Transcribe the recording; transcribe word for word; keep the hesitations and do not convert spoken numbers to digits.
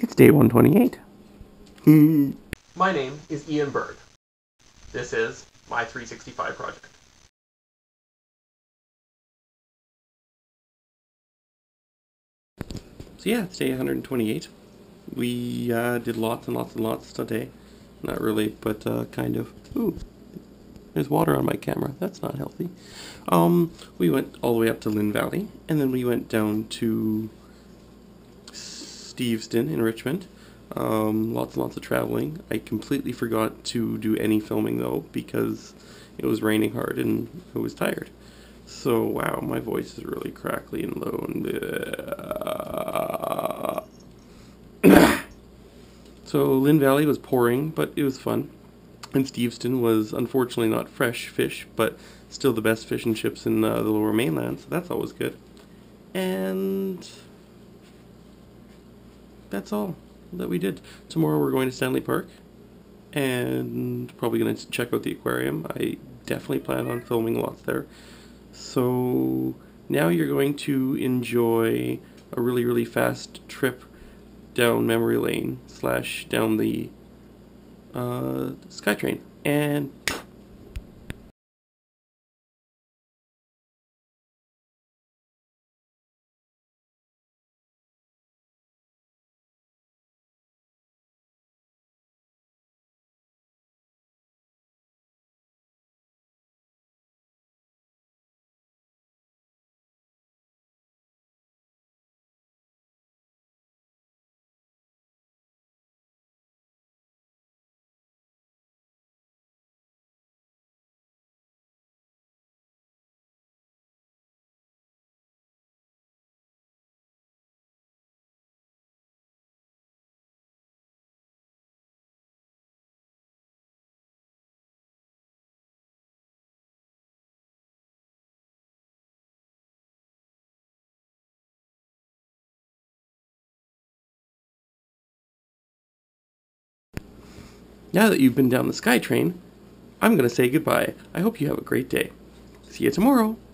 It's day one twenty-eight. My name is Ian Berg. This is my three sixty-five project. So yeah, it's day one hundred twenty-eight. We uh, did lots and lots and lots today. Not really, but uh, kind of. Ooh, there's water on my camera. That's not healthy. Um, we went all the way up to Lynn Valley, and then we went down to Steveston in Richmond. Um, lots and lots of traveling. I completely forgot to do any filming though because it was raining hard and I was tired. So wow, my voice is really crackly and low and so Lynn Valley was pouring, but it was fun. And Steveston was unfortunately not fresh fish, but still the best fish and chips in uh, the Lower Mainland, so that's always good. And that's all that we did. Tomorrow we're going to Stanley Park and probably going to check out the aquarium. I definitely plan on filming lots there. So now you're going to enjoy a really really fast trip down memory lane slash down the uh, Skytrain. And now that you've been down the Skytrain, I'm going to say goodbye. I hope you have a great day. See you tomorrow.